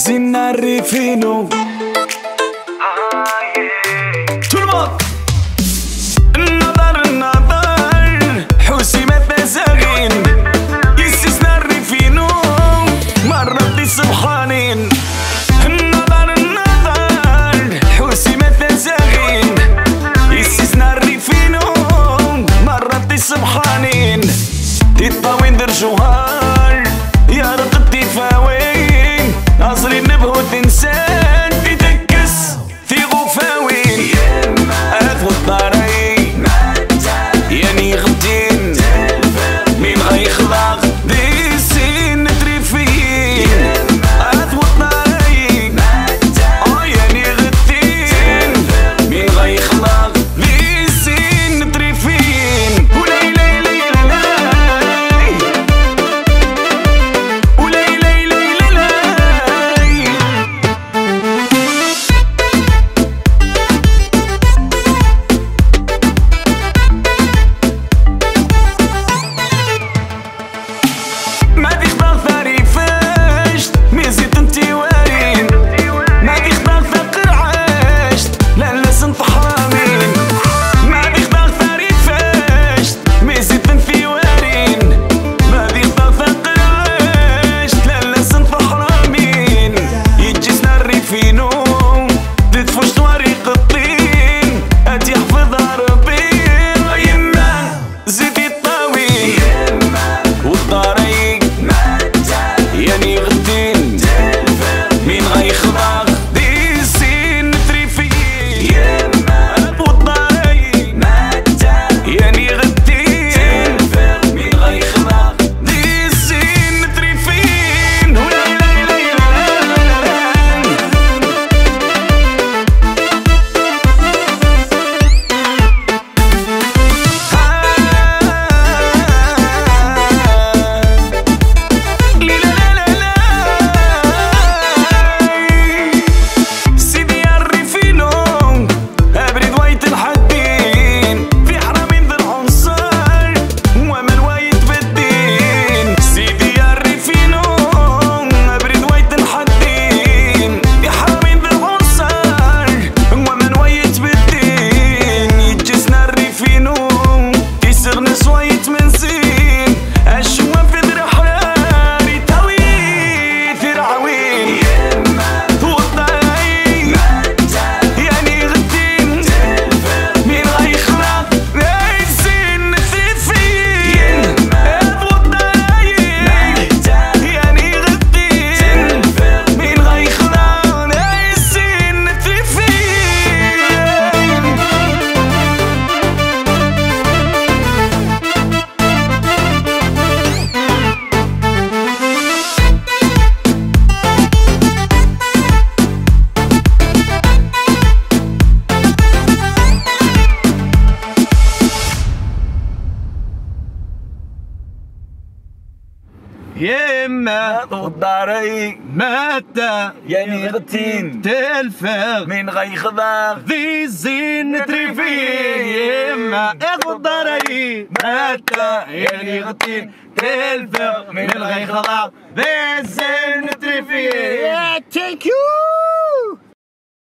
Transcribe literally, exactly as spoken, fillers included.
زينا الريفينو Tout le monde النظر النظر حسيمة تزاغين يسسنا الريفينو مرة دي سبحانين النظر النظر حسيمة تزاغين يسسنا الريفينو مرة دي سبحانين تطاوين درجوهار يا رقد تفاوين أصلي نبهو تنسان تدكس في غفاوين أذو الطريق يعني غدين مين غيخلق دي سين تريفين أذو الطريق آه يعني غدين مين غيخلق دي سين تريفين وليلي يما والضريق متى يعني غتين تلفغ من غيخضر ذي الزين تريفين يما الضريق متى يعني غتين تلفغ من غيخضر ذي الزين تريفين. Thank you.